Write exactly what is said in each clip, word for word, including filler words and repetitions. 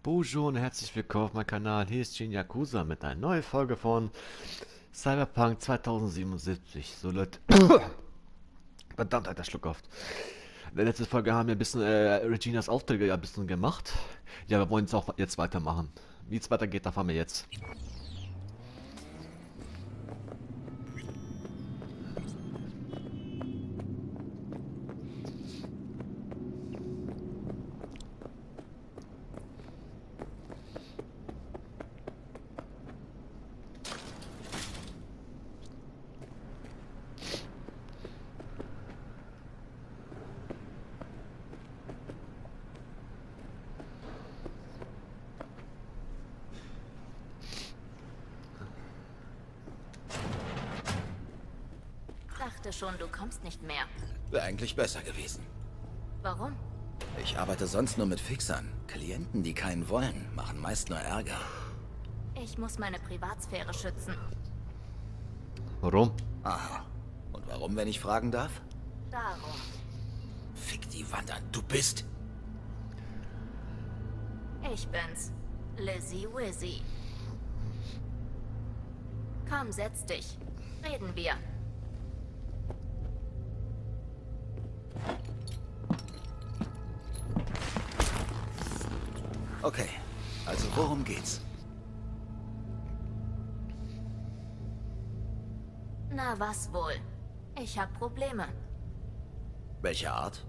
Bonjour und herzlich willkommen auf meinem Kanal. Hier ist Shin Yakuza mit einer neuen Folge von Cyberpunk zweitausendsiebenundsiebzig. So Leute. Verdammt, alter Schluck oft. In der letzten Folge haben wir ein bisschen äh, Reginas Aufträge ja ein bisschen gemacht. Ja, wir wollen es auch jetzt weitermachen. Wie es weitergeht, erfahren wir jetzt. Dachte schon, du kommst nicht mehr. Wäre eigentlich besser gewesen. Warum? Ich arbeite sonst nur mit Fixern. Klienten, die keinen wollen, machen meist nur Ärger. Ich muss meine Privatsphäre schützen. Warum? Aha. Und warum, wenn ich fragen darf? Darum. Fick die Wand an. Du bist... Ich bin's. Lizzie Wizzy. Komm, setz dich. Reden wir. Okay. Also worum geht's? Na, was wohl? Ich hab Probleme. Welche Art?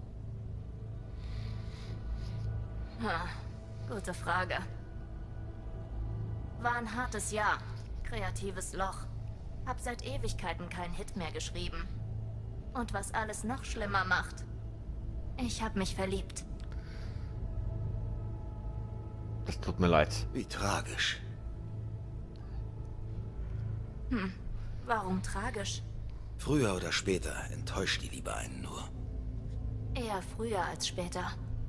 Ha, gute Frage. War ein hartes Jahr. Kreatives Loch. Hab seit Ewigkeiten keinen Hit mehr geschrieben. Und was alles noch schlimmer macht. Ich hab mich verliebt. Das tut mir leid. Wie tragisch. Hm, warum tragisch? Früher oder später enttäuscht die Liebe einen nur. Eher früher als später.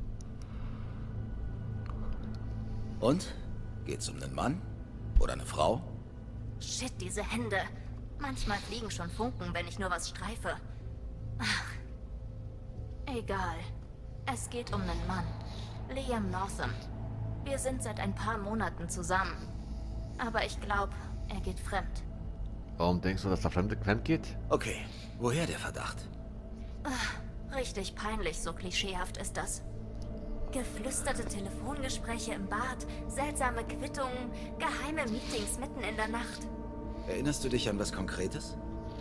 Und? Geht's um einen Mann? Oder eine Frau? Shit, diese Hände. Manchmal fliegen schon Funken, wenn ich nur was streife. Ach. Egal. Es geht um einen Mann. Liam Northam. Wir sind seit ein paar Monaten zusammen. Aber ich glaube, er geht fremd. Warum denkst du, dass der Fremde fremd geht? Okay. Woher der Verdacht? Ach, richtig peinlich, so klischeehaft ist das. Geflüsterte Telefongespräche im Bad, seltsame Quittungen, geheime Meetings mitten in der Nacht. Erinnerst du dich an was Konkretes?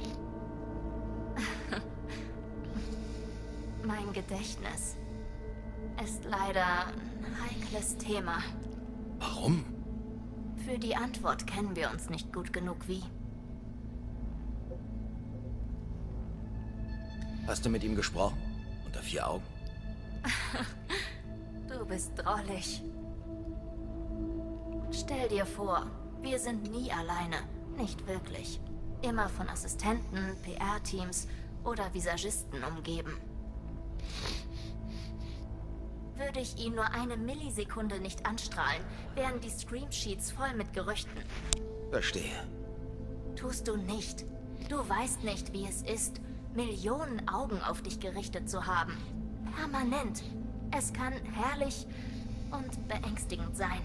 Mein Gedächtnis ist leider ein heikles Thema. Warum? Für die Antwort kennen wir uns nicht gut genug wie. Hast du mit ihm gesprochen? Unter vier Augen? Du bist drollig. Stell dir vor, wir sind nie alleine. Nicht wirklich. Immer von Assistenten, P R-Teams oder Visagisten umgeben. Würde ich ihn nur eine Millisekunde nicht anstrahlen, wären die Screamsheets voll mit Gerüchten. Verstehe. Tust du nicht. Du weißt nicht, wie es ist, Millionen Augen auf dich gerichtet zu haben. Permanent. Es kann herrlich und beängstigend sein.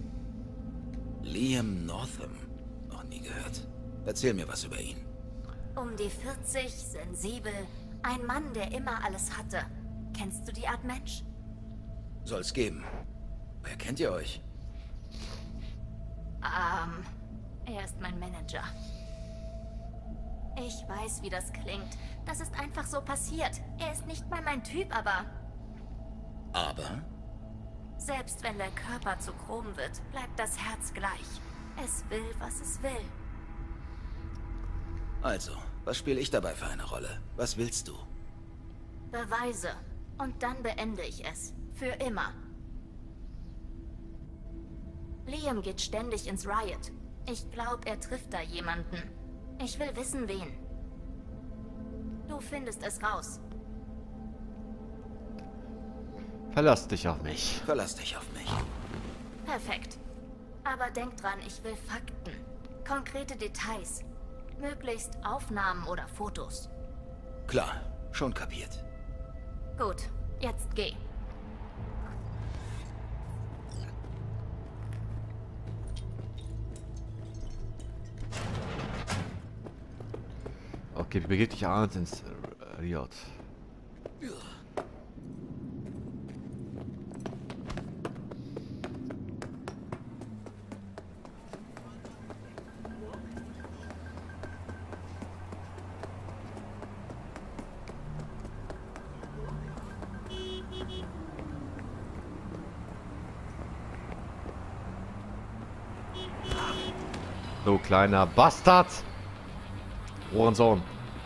Liam Northam. Noch nie gehört. Erzähl mir was über ihn. Um die vierzig, sensibel, ein Mann, der immer alles hatte. Kennst du die Art Mensch? Soll's geben. Wer kennt ihr euch? Ähm, er ist mein Manager. Ich weiß, wie das klingt. Das ist einfach so passiert. Er ist nicht mal mein Typ, aber... Aber? Selbst wenn der Körper zu chrom wird, bleibt das Herz gleich. Es will, was es will. Also, was spiele ich dabei für eine Rolle? Was willst du? Beweise. Und dann beende ich es. Für immer. Liam geht ständig ins Riot. Ich glaube, er trifft da jemanden. Ich will wissen, wen. Du findest es raus. Verlass dich auf mich. Verlass dich auf mich. Perfekt. Aber denk dran, ich will Fakten. Konkrete Details. Möglichst Aufnahmen oder Fotos. Klar, schon kapiert. Gut, jetzt geh. Okay, begib dich abends ins Riot. Du kleiner Bastard! Ohrensohn.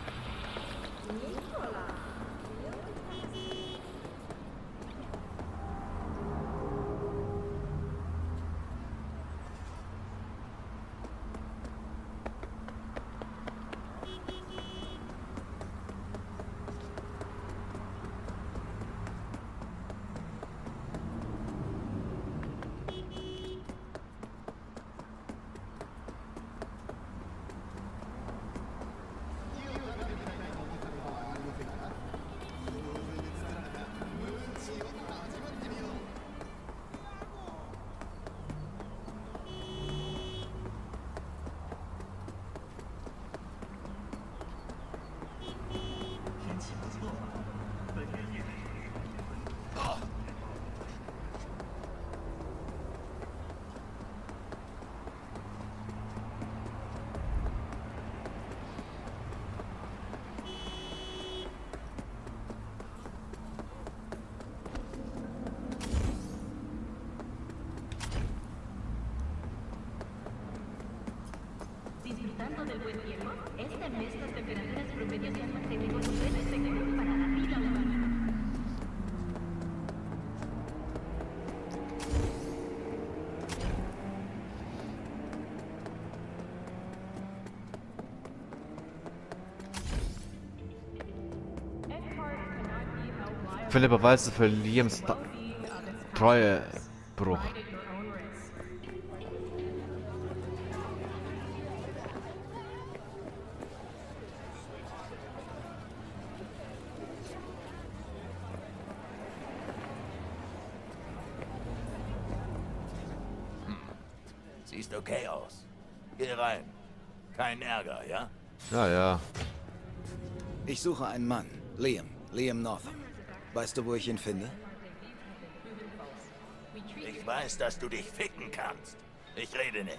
Disfrutando del buen tiempo, este mes las temperaturas promedio se han mantenido niveles seguros para la vida humana. Viele Beweise für Liams Treuebruch. Siehst okay aus. Geh rein. Kein Ärger, ja? Ja, ja. Ich suche einen Mann. Liam. Liam Northam. Weißt du, wo ich ihn finde? Ich weiß, dass du dich ficken kannst. Ich rede nicht.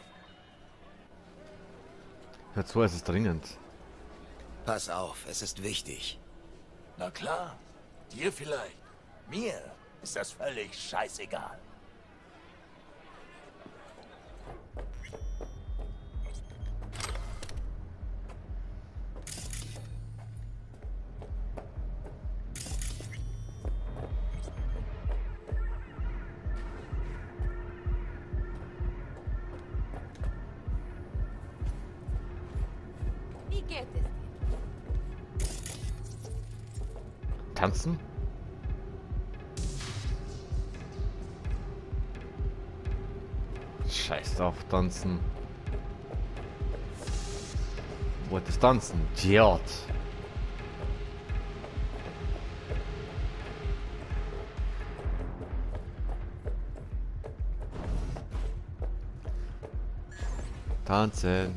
Hör zu, es ist dringend. Pass auf, es ist wichtig. Na klar. Dir vielleicht. Mir ist das völlig scheißegal. Wie geht es dir? Tanzen? Scheiß auf Tanzen. Wollt es tanzen? Idiot. Tanzen.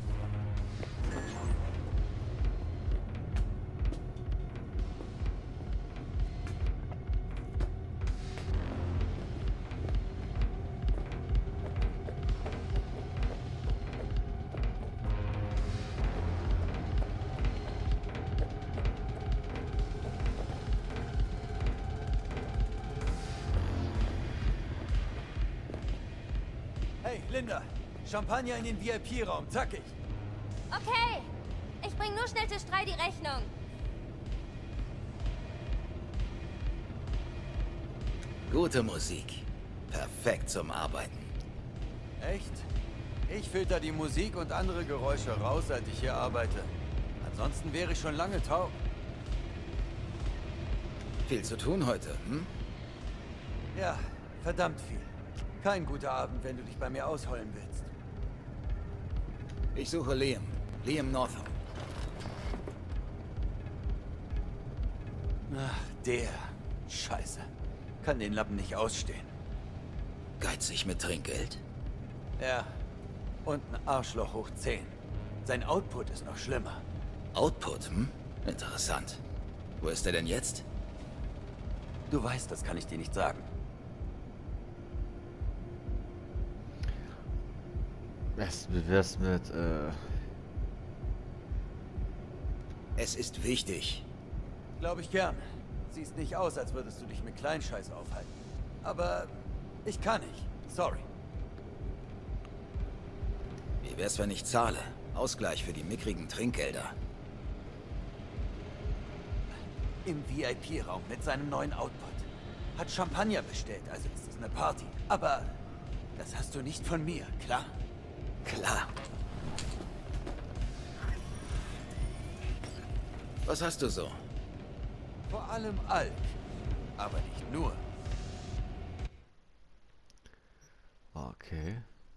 Hey, Linda! Champagner in den V I P-Raum, zackig! Okay, ich bring nur schnell Tisch drei die Rechnung. Gute Musik. Perfekt zum Arbeiten. Echt? Ich filter die Musik und andere Geräusche raus, seit ich hier arbeite. Ansonsten wäre ich schon lange taub. Viel zu tun heute, hm? Ja, verdammt viel. Kein guter Abend, wenn du dich bei mir ausheulen willst. Ich suche Liam. Liam Northam. Ach, der. Scheiße. Kann den Lappen nicht ausstehen. Geizig mit Trinkgeld? Ja. Und ein Arschloch hoch zehn. Sein Output ist noch schlimmer. Output, hm? Interessant. Wo ist er denn jetzt? Du weißt, das kann ich dir nicht sagen. Was, wie wär's mit, äh... Es ist wichtig. Glaube ich gern. Siehst nicht aus, als würdest du dich mit Kleinscheiß aufhalten. Aber ich kann nicht. Sorry. Wie wär's, wenn ich zahle? Ausgleich für die mickrigen Trinkgelder. Im V I P-Raum mit seinem neuen Output. Hat Champagner bestellt, also ist es eine Party. Aber das hast du nicht von mir, klar? Klar. Was hast du so? Vor allem Alk. Aber nicht nur. Okay.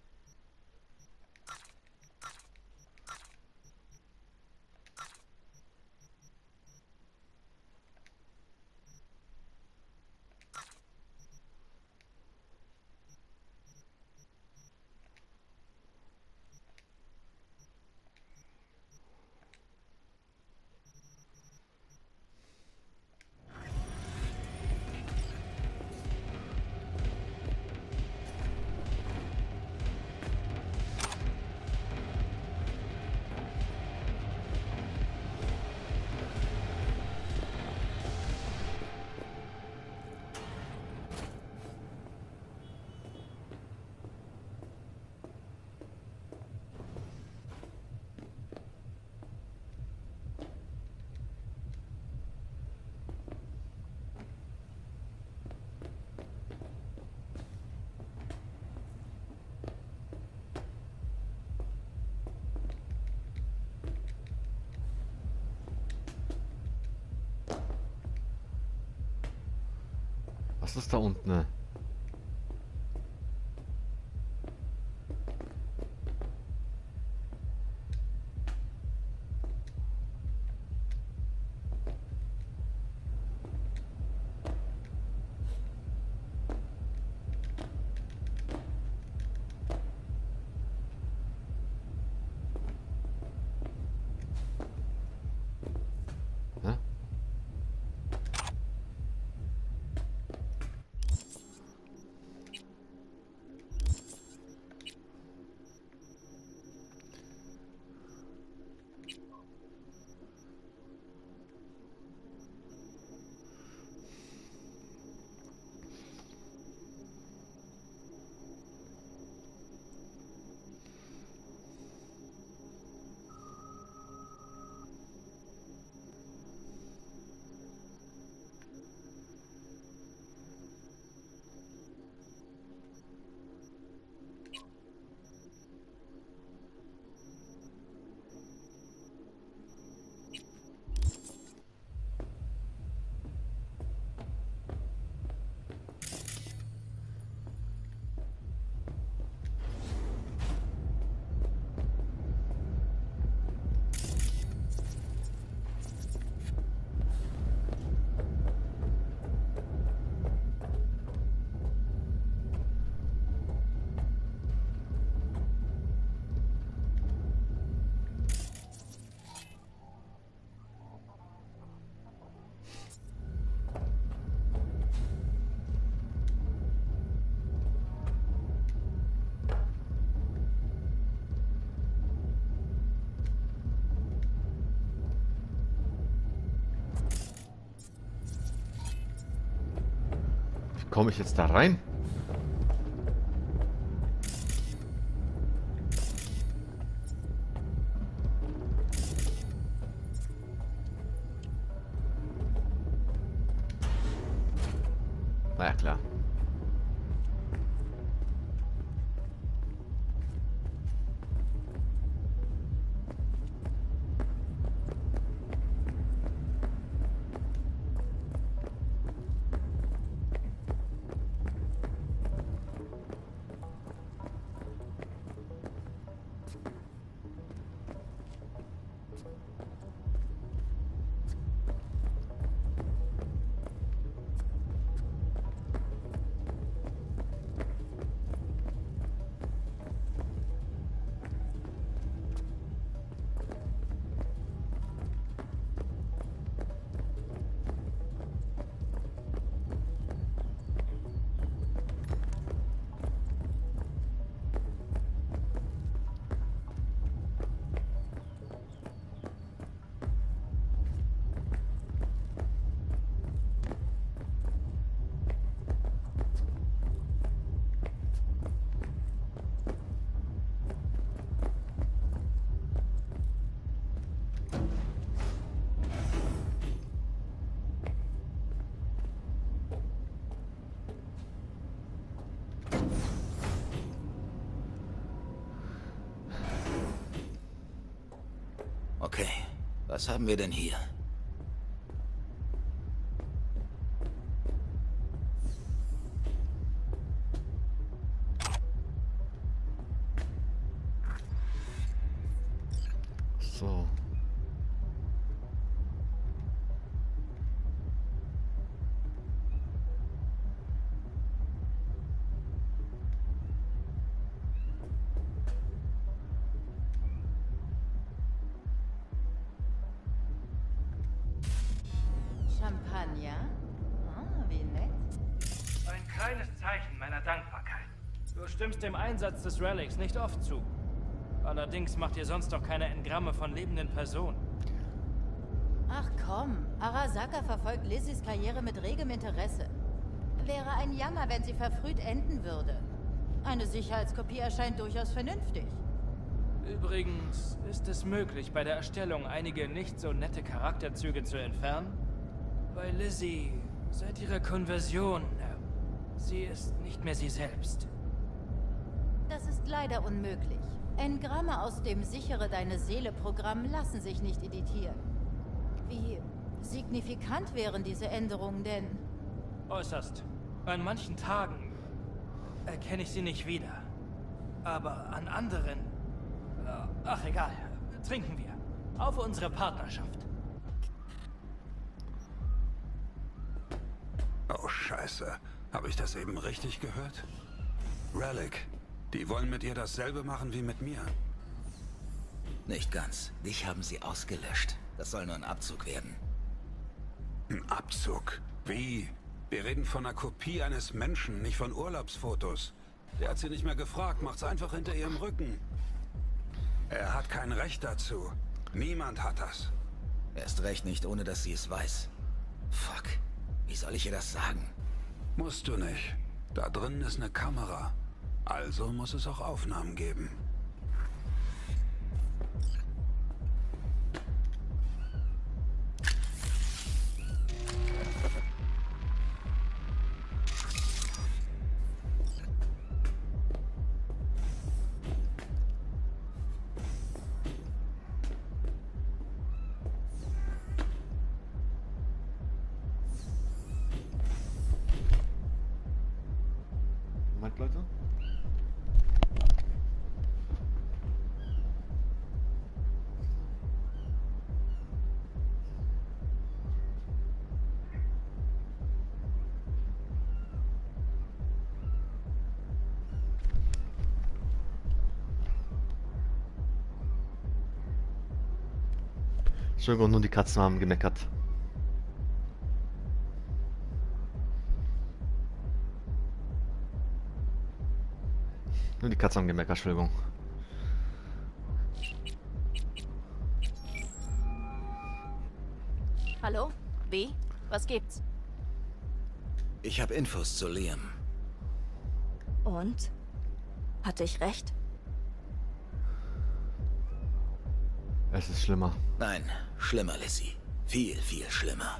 Was ist da unten? Ne? Hä? Wie komme ich jetzt da rein? Na ja, klar. Was haben wir denn hier? So. Champagner? Ah, wie nett. Ein kleines Zeichen meiner Dankbarkeit. Du stimmst dem Einsatz des Relics nicht oft zu. Allerdings macht ihr sonst doch keine Engramme von lebenden Personen. Ach komm, Arasaka verfolgt Lizzies Karriere mit regem Interesse. Wäre ein Jammer, wenn sie verfrüht enden würde. Eine Sicherheitskopie erscheint durchaus vernünftig. Übrigens ist es möglich, bei der Erstellung einige nicht so nette Charakterzüge zu entfernen. Bei Lizzie, seit ihrer Konversion, äh, sie ist nicht mehr sie selbst. Das ist leider unmöglich. Engramme aus dem Sichere deine Seele-Programm lassen sich nicht editieren. Wie signifikant wären diese Änderungen denn? Äußerst. An manchen Tagen erkenne ich sie nicht wieder. Aber an anderen... Äh, ach egal, trinken wir. Auf unsere Partnerschaft. Oh Scheiße, habe ich das eben richtig gehört? Relic, die wollen mit ihr dasselbe machen wie mit mir. Nicht ganz. Dich haben sie ausgelöscht. Das soll nur ein Abzug werden. Ein Abzug? Wie? Wir reden von einer Kopie eines Menschen, nicht von Urlaubsfotos. Der hat sie nicht mehr gefragt, macht's einfach hinter ihrem Rücken. Er hat kein Recht dazu. Niemand hat das. Erst recht nicht, ohne dass sie es weiß. Fuck. Wie soll ich ihr das sagen? Musst du nicht. Da drin ist eine Kamera. Also muss es auch Aufnahmen geben. Moment, Leute. Entschuldigung, nur die Katzen haben gemeckert. Nur die Katzen haben gemeckert, Entschuldigung. Hallo? B? Was gibt's? Ich habe Infos zu Liam. Und? Hatte ich recht? Es ist schlimmer. Nein, schlimmer, Lizzie. Viel, viel schlimmer.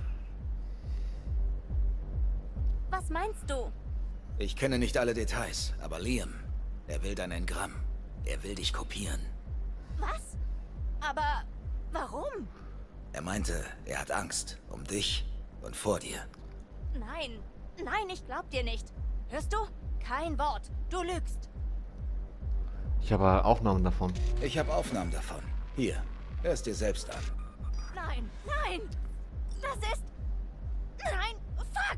Was meinst du? Ich kenne nicht alle Details, aber Liam, er will dein Engramm. Er will dich kopieren. Was? Aber warum? Er meinte, er hat Angst. Um dich und vor dir. Nein, nein, ich glaub dir nicht. Hörst du? Kein Wort. Du lügst. Ich habe Aufnahmen davon. Ich habe Aufnahmen davon. Hier, hör es dir selbst an. Nein, nein. Das ist... Nein, fuck.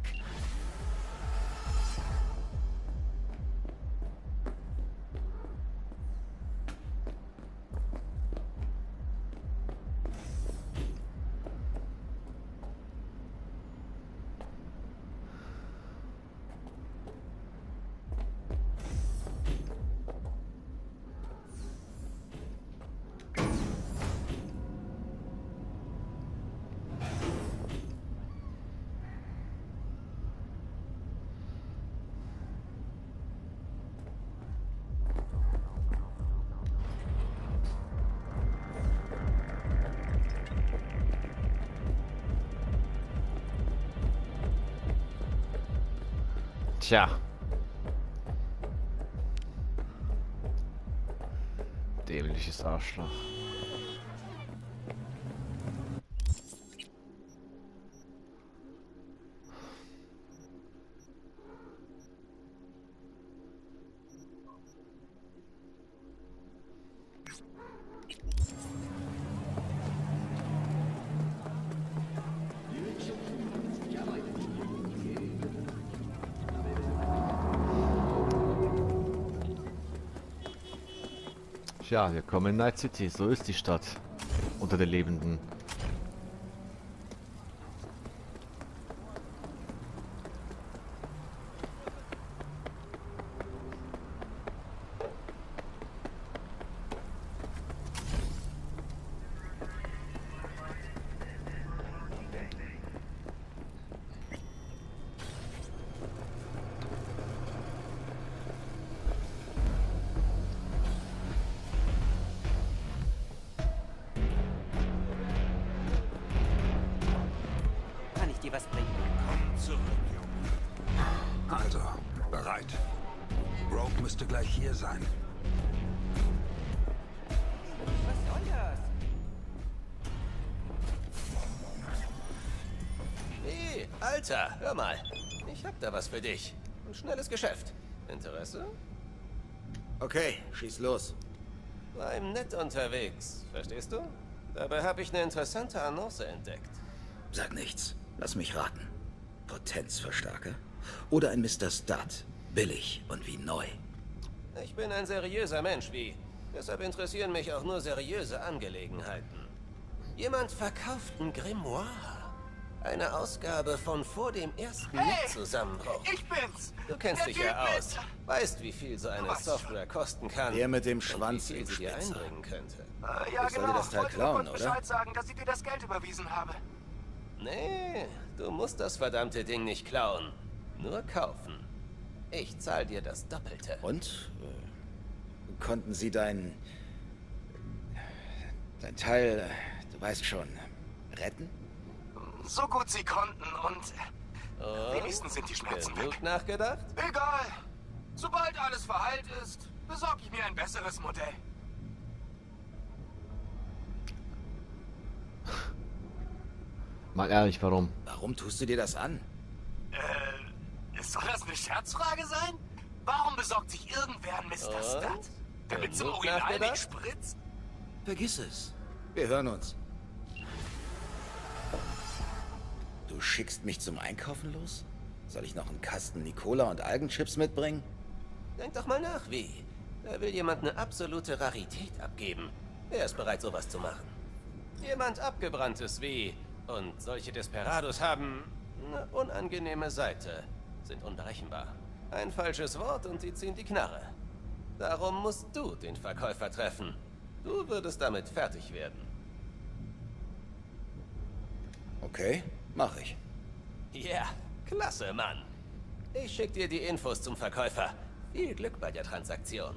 Tja. Dämliches Arschloch. Tja, wir kommen in Night City, so ist die Stadt unter den Lebenden. Was bringen? Komm zurück, Junge. Also, bereit. Rogue müsste gleich hier sein. Was soll das? Hey, Alter, hör mal. Ich hab da was für dich. Ein schnelles Geschäft. Interesse? Okay, schieß los. Bleib nett unterwegs, verstehst du? Dabei habe ich eine interessante Annonce entdeckt. Sag nichts. Lass mich raten. Potenzverstärker? Oder ein Mister Stud? Billig und wie neu. Ich bin ein seriöser Mensch, wie. Deshalb interessieren mich auch nur seriöse Angelegenheiten. Jemand verkauft ein Grimoire. Eine Ausgabe von vor dem ersten Hey, Zusammenbruch. Ich bin's! Du kennst Der dich Typ ja mit- aus. Weißt, wie viel so eine Was? Software kosten kann. Der mit dem und Schwanz wie viel im sie dir Spitzer. einbringen könnte. Äh, ja, Ich soll genau. dir das Teil Wollte nur klauen, kurz oder? Bescheid sagen, dass ich dir das Geld überwiesen habe. Nee, du musst das verdammte Ding nicht klauen. Nur kaufen. Ich zahl dir das Doppelte. Und? Äh, konnten Sie dein... dein Teil, äh, du weißt schon, retten? So gut sie konnten und Und? wenigstens sind die Schmerzen weg. Genug nachgedacht? Egal. Sobald alles verheilt ist, besorge ich mir ein besseres Modell. Mal ehrlich, warum? Warum tust du dir das an? Äh, soll das eine Scherzfrage sein? Warum besorgt sich irgendwer ein Mister Und? Stud? Damit zum Genug Original nachgedacht? nicht spritzt? Vergiss es. Wir hören uns. Du schickst mich zum Einkaufen los? Soll ich noch einen Kasten Nicola und Algenchips mitbringen? Denk doch mal nach, wie. Da will jemand eine absolute Rarität abgeben. Wer ist bereit, sowas zu machen? Jemand Abgebranntes wie. Und solche Desperados haben eine unangenehme Seite. Sind unberechenbar. Ein falsches Wort und sie ziehen die Knarre. Darum musst du den Verkäufer treffen. Du würdest damit fertig werden. Okay, mach ich. Ja, klasse, Mann. Ich schick dir die Infos zum Verkäufer. Viel Glück bei der Transaktion.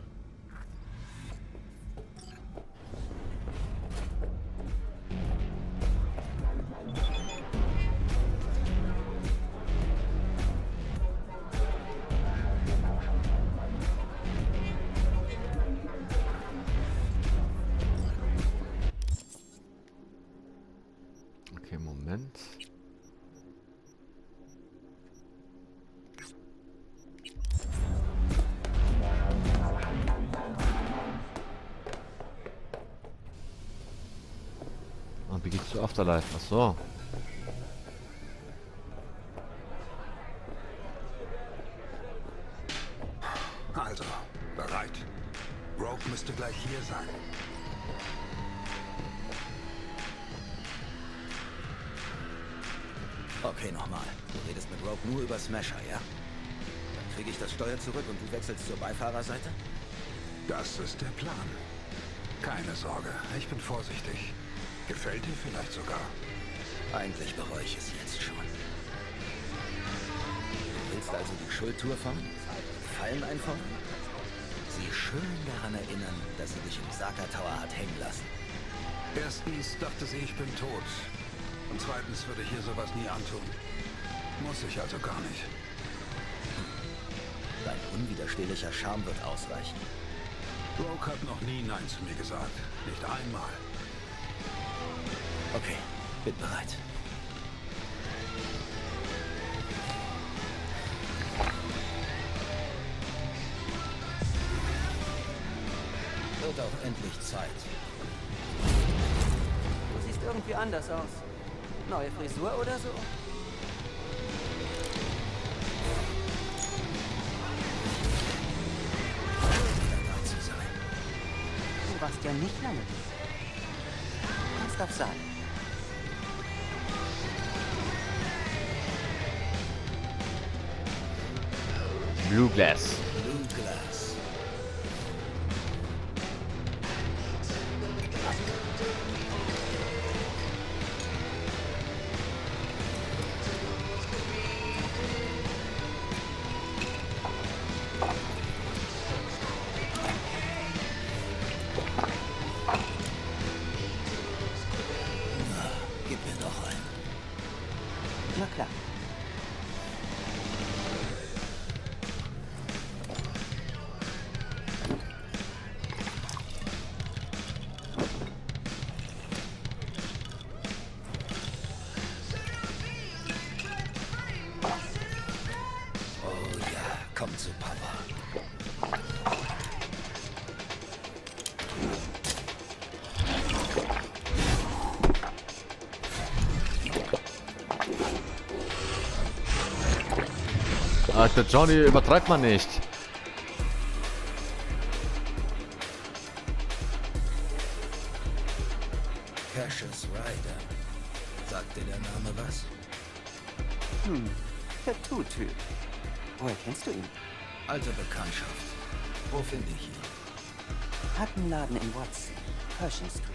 Okay, Moment. Und wie geht's zu Afterlife? Ach so. Also, bereit. Rogue müsste gleich hier sein. Okay, nochmal. Du redest mit Rogue nur über Smasher, ja? Dann kriege ich das Steuer zurück und du wechselst zur Beifahrerseite? Das ist der Plan. Keine Sorge, ich bin vorsichtig. Gefällt dir vielleicht sogar. Eigentlich bereue ich es jetzt schon. Du willst also die Schuldtour fahren? Fallen einfordern? Sie schön daran erinnern, dass sie dich im Saka Tower hat hängen lassen. Erstens dachte sie, ich bin tot. Und zweitens würde ich hier sowas nie antun. Muss ich also gar nicht. Dein unwiderstehlicher Charme wird ausreichen. Rogue hat noch nie Nein zu mir gesagt. Nicht einmal. Okay, bin bereit. Wird auch endlich Zeit. Du siehst irgendwie anders aus. Neue Frisur oder so? Du warst ja nicht lange. Kannst doch sagen. Blue Glass. Blue Glass. Na, gib mir noch einen. Na klar. Komm zu Papa. Alter Johnny, übertreibt man nicht. Cassius Ryder. Sagt dir der Name was? Hm, Tattoo-Typ. Woher kennst du ihn? Alte Bekanntschaft. Wo finde ich ihn? Hat einen Laden in Watson, Pershing Street.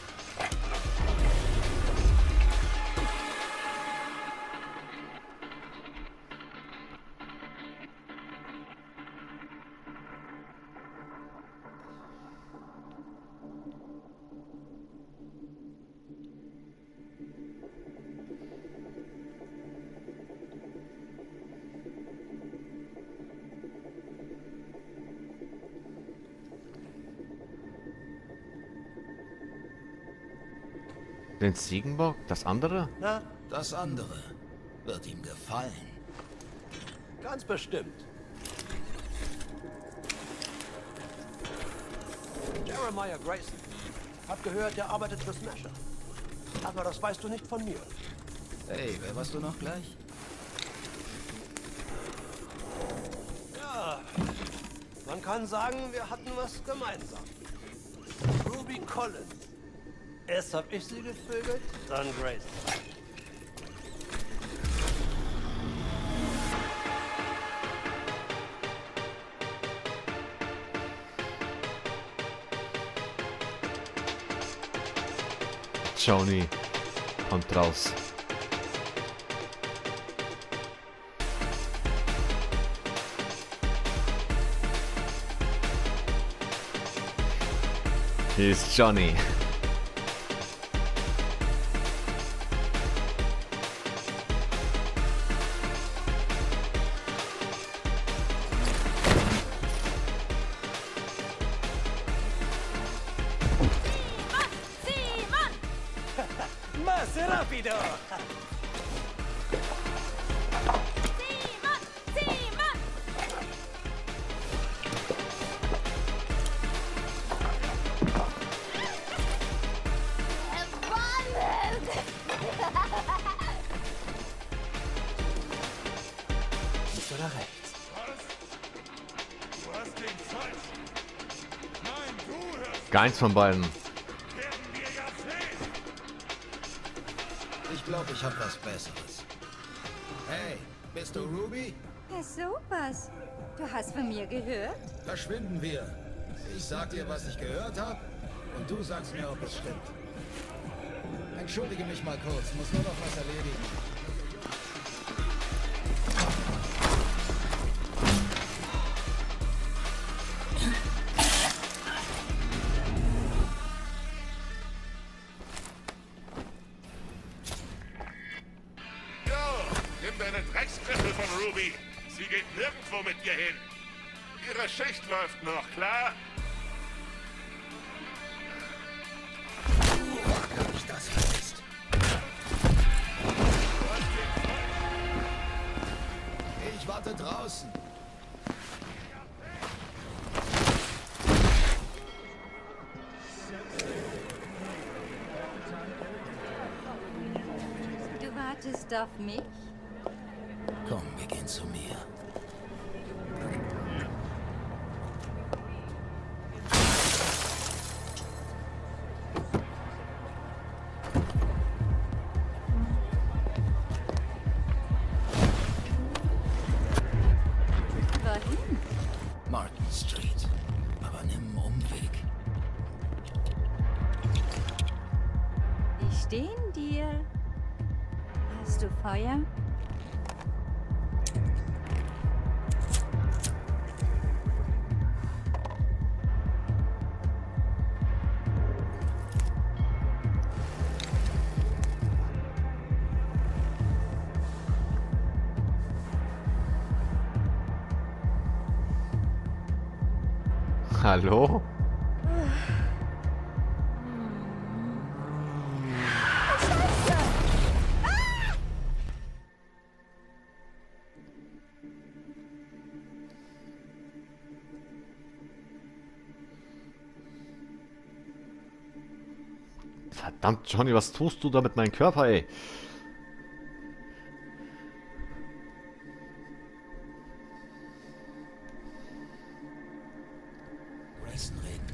Den Ziegenbock? Das andere? Na, Das andere wird ihm gefallen. ganz bestimmt. Jeremiah Grayson. Hab gehört, der arbeitet für Smasher. Aber das weißt du nicht von mir. Hey, wer warst du noch gleich? Ja, man kann sagen, wir hatten was gemeinsam. Ruby Collins. Erst hab ich sie gevögelt, dann Grayson. Johnny kommt raus. Hier ist Johnny. Más rápido! Simon! Simon! Links oder rechts? Du hast den falsch. Nein, du hörst. Keins von beiden. Werden wir ja sehen. Ich glaube, ich habe was Besseres. Hey, bist du Ruby? Ja, sowas. Du hast von mir gehört? Verschwinden wir. Ich sag dir, was ich gehört habe, und du sagst mir, ob es stimmt. Entschuldige mich mal kurz, muss nur noch was erledigen. Jo, nimm deine Drecksgriffel von Ruby. Sie geht nirgendwo mit dir hin. Ihre Schicht läuft noch, klar? Hab ich das vermisst? Ich warte draußen. Lust auf mich? Komm, wir gehen zu mir. Wohin? Martin Street. Aber nimm einen Umweg. Ich stehe in dir. Hast du Feuer? Hallo? Verdammt, Johnny, was tust du da mit meinem Körper, ey? Grayson reden.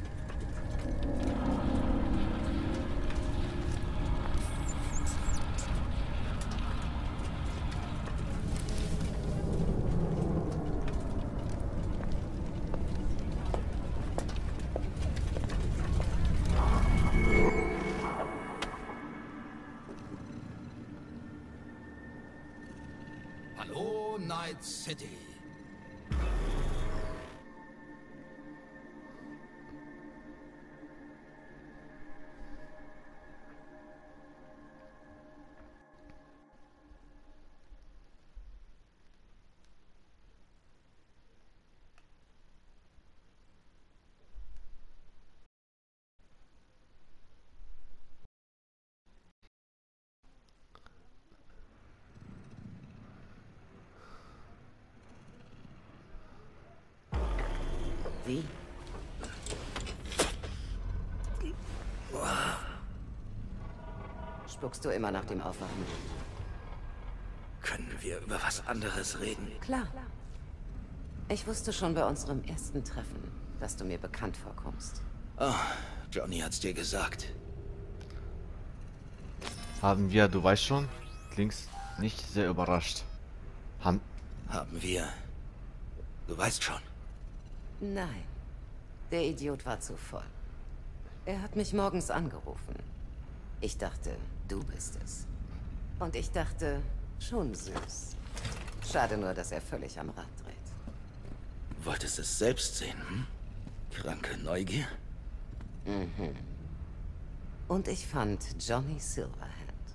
Hallo, Night City. Wie? Spuckst du immer nach dem Aufwachen? Können wir über was anderes reden? Klar. Ich wusste schon bei unserem ersten Treffen, dass du mir bekannt vorkommst. Oh, Johnny hat's dir gesagt. Haben wir, du weißt schon, klingst nicht sehr überrascht. Haben... Haben wir... Du weißt schon. Nein. Der Idiot war zu voll. Er hat mich morgens angerufen. Ich dachte, du bist es. Und ich dachte, schon süß. Schade nur, dass er völlig am Rad dreht. Wolltest es selbst sehen, hm? Kranke Neugier? Mhm. Und ich fand Johnny Silverhand.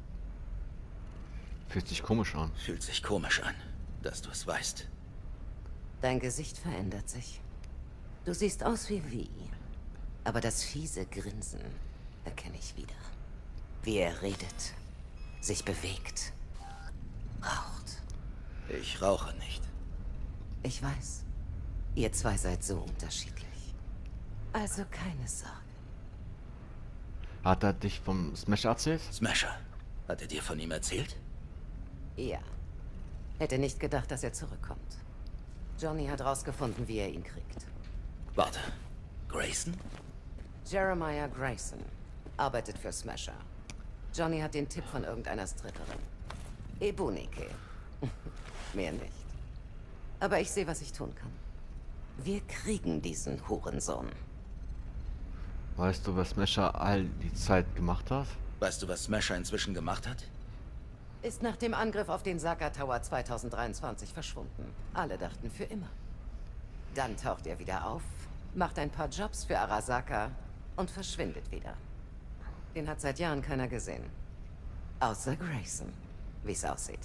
Fühlt sich komisch an. Fühlt sich komisch an, dass du es weißt. Dein Gesicht verändert sich. Du siehst aus wie Vi. Aber das fiese Grinsen erkenne ich wieder. Wie er redet, sich bewegt, raucht. Ich rauche nicht. Ich weiß. Ihr zwei seid so unterschiedlich. Also keine Sorge. Hat er dich vom Smasher erzählt? Smasher. Hat er dir von ihm erzählt? Ja. Hätte nicht gedacht, dass er zurückkommt. Johnny hat rausgefunden, wie er ihn kriegt. Warte. Grayson? Jeremiah Grayson. Arbeitet für Smasher. Johnny hat den Tipp von irgendeiner Stripperin. Ebunike. Mehr nicht. Aber ich sehe, was ich tun kann. Wir kriegen diesen Hurensohn. Weißt du, was Smasher all die Zeit gemacht hat? Weißt du, was Smasher inzwischen gemacht hat? Ist nach dem Angriff auf den Saka Tower zweitausenddreiundzwanzig verschwunden. Alle dachten für immer. Dann taucht er wieder auf, macht ein paar Jobs für Arasaka und verschwindet wieder. Den hat seit Jahren keiner gesehen. Außer Grayson, wie es aussieht.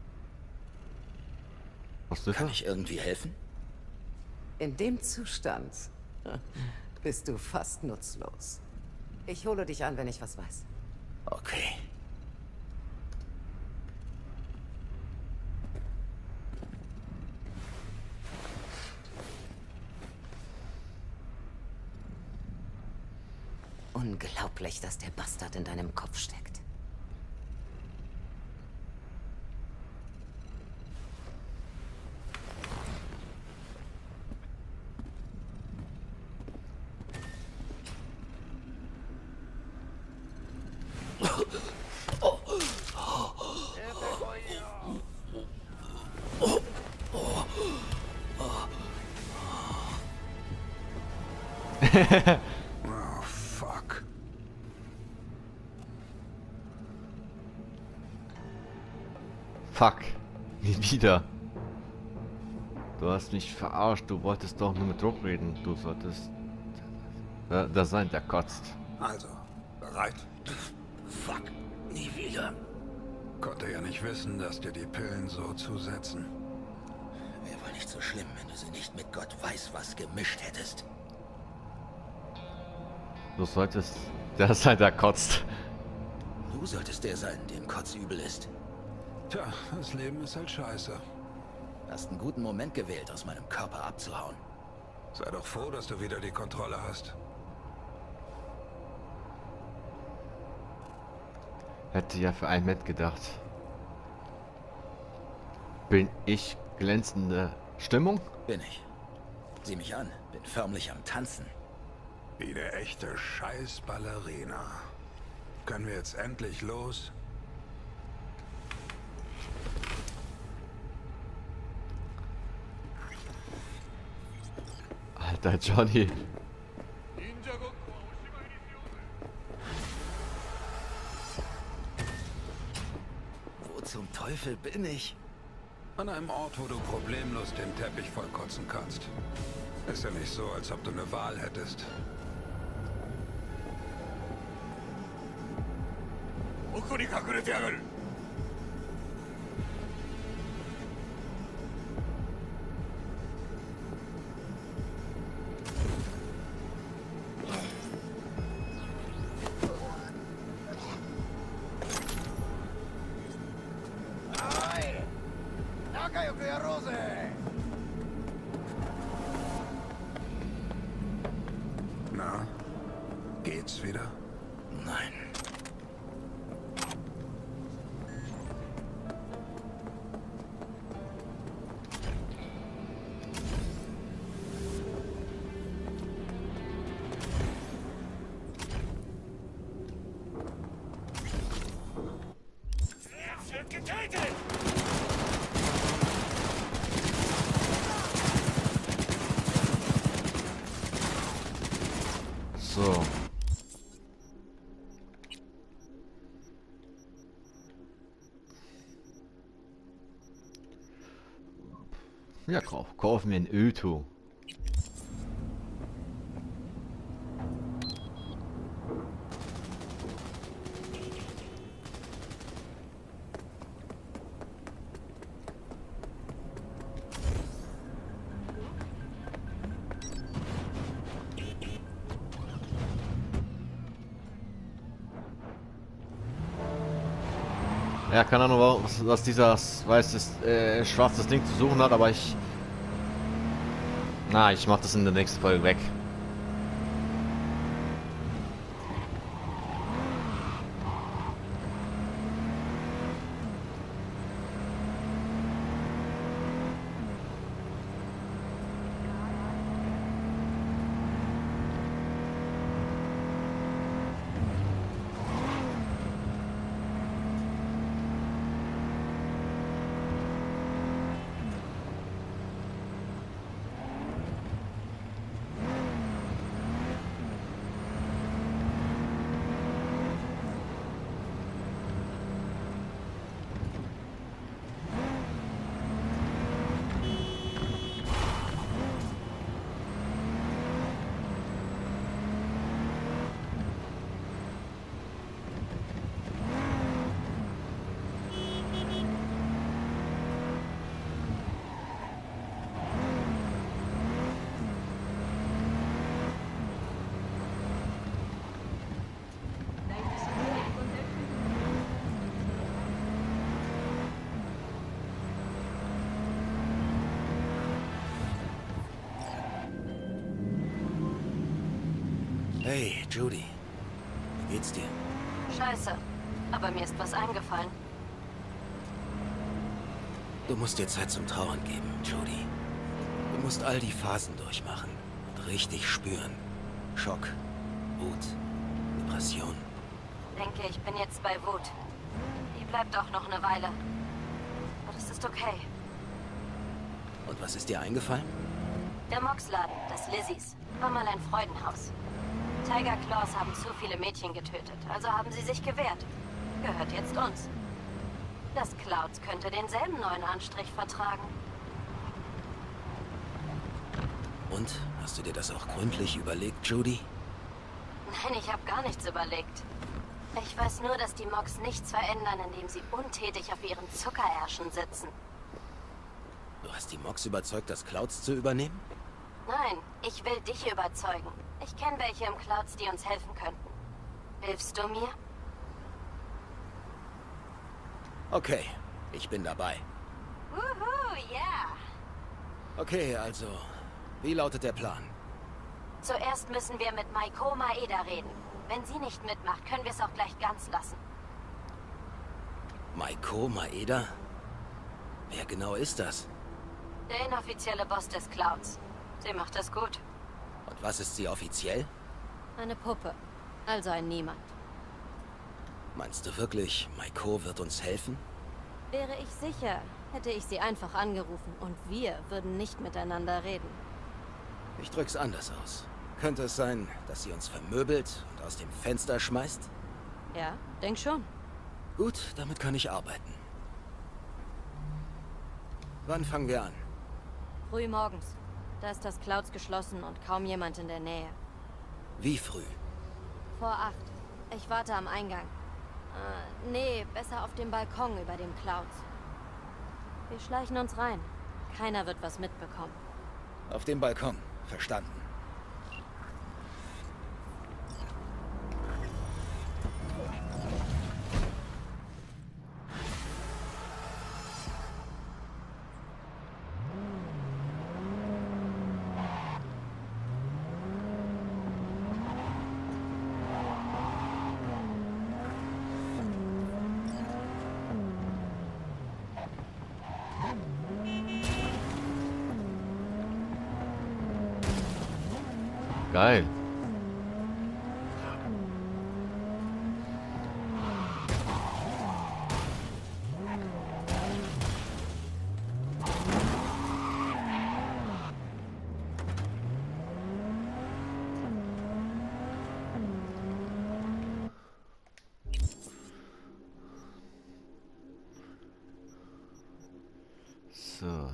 Was ist das? Kann ich irgendwie helfen? In dem Zustand bist du fast nutzlos. Ich hole dich an, wenn ich was weiß. Okay. Unglaublich, dass der Bastard in deinem Kopf steckt. Oh, fuck. Fuck. Nie wieder. Du hast mich verarscht. Du wolltest doch nur mit Druck reden. Du solltest... Da, da sein, der kotzt. Also, bereit? Fuck. Nie wieder. Konnte ja nicht wissen, dass dir die Pillen so zusetzen. Wäre wohl nicht so schlimm, wenn du sie nicht mit Gott weiß was gemischt hättest. Du solltest... Der sein, der kotzt. Du solltest der sein, dem Kotz übel ist. Tja, das Leben ist halt scheiße. Hast einen guten Moment gewählt, aus meinem Körper abzuhauen. Sei doch froh, dass du wieder die Kontrolle hast. Hätte ja für einen Moment gedacht. Bin ich glänzende Stimmung? Bin ich. Sieh mich an, bin förmlich am Tanzen. Wie eine echte Scheiß-Ballerina. Können wir jetzt endlich los? Alter Johnny. Wo zum Teufel bin ich? An einem Ort, wo du problemlos den Teppich vollkotzen kannst. Ist ja nicht so, als ob du eine Wahl hättest. Na, geht's wieder? Nein. Er wird getötet! So. Ja, kauf, kauf mir ein Öto. Ja, keine Ahnung, was, was dieses weißes, äh, schwarzes Ding zu suchen hat, aber ich... Na, ich mach das in der nächsten Folge weg. Hey, Judy. Wie geht's dir? Scheiße. Aber mir ist was eingefallen. Du musst dir Zeit zum Trauern geben, Judy. Du musst all die Phasen durchmachen und richtig spüren. Schock, Wut, Depression. denke, ich bin jetzt bei Wut. Die bleibt auch noch eine Weile. Aber das ist okay. Und was ist dir eingefallen? Der Mox-Laden, das Lizzys, war mal ein Freudenhaus. Tiger Claws haben zu viele Mädchen getötet, also haben sie sich gewehrt. Gehört jetzt uns. Das Clouds könnte denselben neuen Anstrich vertragen. Und? Hast du dir das auch gründlich überlegt, Judy? Nein, ich habe gar nichts überlegt. Ich weiß nur, dass die Mox nichts verändern, indem sie untätig auf ihren Zuckerärschen sitzen. Du hast die Mox überzeugt, das Clouds zu übernehmen? Nein, ich will dich überzeugen. Ich kenne welche im Clouds, die uns helfen könnten. Hilfst du mir? Okay, ich bin dabei. Wuhu, ja. Yeah. Okay, also, wie lautet der Plan? Zuerst müssen wir mit Maiko Maeda reden. Wenn sie nicht mitmacht, können wir es auch gleich ganz lassen. Maiko Maeda? Wer genau ist das? Der inoffizielle Boss des Clouds. Sie macht es gut. Und was ist sie offiziell? Eine Puppe. Also ein Niemand. Meinst du wirklich, Maiko wird uns helfen? Wäre ich sicher, hätte ich sie einfach angerufen und wir würden nicht miteinander reden. Ich drück's anders aus. Könnte es sein, dass sie uns vermöbelt und aus dem Fenster schmeißt? Ja, denk schon. Gut, damit kann ich arbeiten. Wann fangen wir an? Früh morgens. Da ist das Clouds geschlossen und kaum jemand in der Nähe. Wie früh? Vor acht. Ich warte am Eingang. Äh, nee, besser auf dem Balkon über dem Clouds. Wir schleichen uns rein. Keiner wird was mitbekommen. Auf dem Balkon. Verstanden. Geil. So.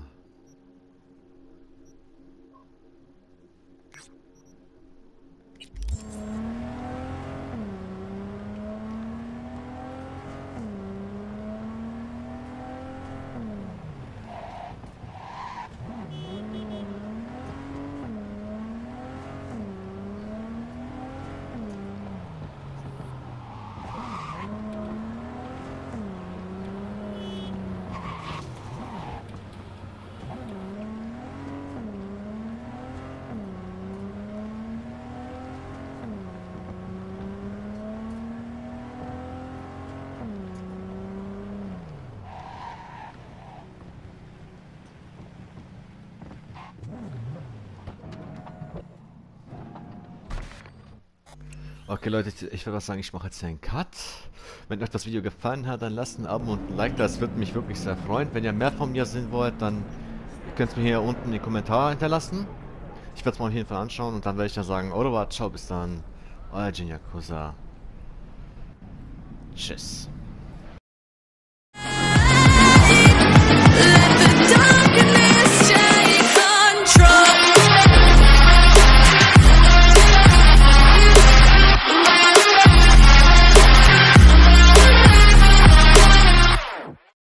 Okay Leute, ich würde sagen, ich mache jetzt einen Cut. Wenn euch das Video gefallen hat, dann lasst ein Abo und ein Like, das würde mich wirklich sehr freuen. Wenn ihr mehr von mir sehen wollt, dann könnt ihr mir hier unten in die Kommentare hinterlassen. Ich werde es mal auf jeden Fall anschauen und dann werde ich dann sagen, au revoir, ciao, bis dann, euer Jin Yakuza. Tschüss.